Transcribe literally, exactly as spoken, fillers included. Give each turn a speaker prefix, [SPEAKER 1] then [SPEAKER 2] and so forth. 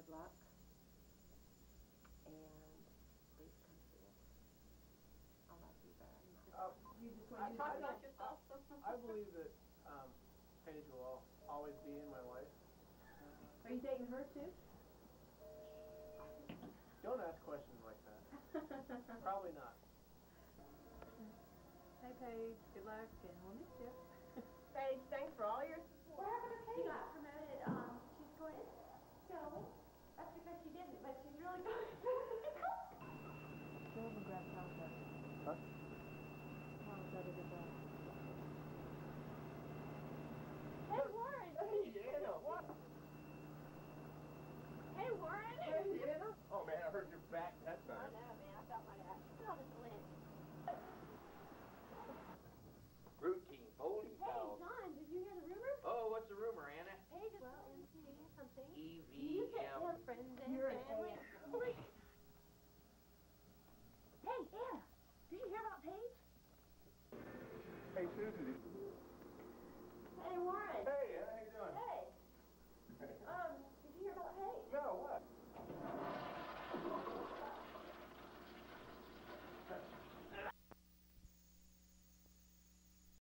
[SPEAKER 1] luck. And please come see us. I love you very much.
[SPEAKER 2] Uh,
[SPEAKER 1] you just
[SPEAKER 2] want
[SPEAKER 1] to
[SPEAKER 2] talk
[SPEAKER 1] about yourself.
[SPEAKER 2] I believe that um, Paige will always be in my life.
[SPEAKER 1] Are you dating her too?
[SPEAKER 2] Don't ask questions like that. Probably not.
[SPEAKER 1] Hey Paige, good luck and we'll miss you. Paige, thanks for all your support.
[SPEAKER 3] What happened to Paige? She got promoted. Um, she's going to go. That's because she didn't, but she's really going to go.
[SPEAKER 1] Go over and grab Tom's.
[SPEAKER 2] Huh?
[SPEAKER 1] Tom's got a good job.
[SPEAKER 3] Hey, Warren!
[SPEAKER 2] Hey, Anna, what?
[SPEAKER 3] Hey, Warren!
[SPEAKER 2] Hey, Anna. Oh, man, I heard your back that time.
[SPEAKER 3] I know, man. I felt my ass. I felt it lynch.
[SPEAKER 4] Routine, holy
[SPEAKER 3] Hey,
[SPEAKER 4] cow.
[SPEAKER 3] John, did you hear the rumor?
[SPEAKER 4] Oh, what's the rumor, Anna?
[SPEAKER 3] Paige is well into something.
[SPEAKER 4] E V
[SPEAKER 3] You get
[SPEAKER 4] M.
[SPEAKER 3] them friends and
[SPEAKER 1] You're
[SPEAKER 3] family.
[SPEAKER 1] an
[SPEAKER 3] Hey, Anna, did you hear about Paige?
[SPEAKER 2] Hey, Susie.
[SPEAKER 3] Hey, Warren.
[SPEAKER 2] Hey, Anna,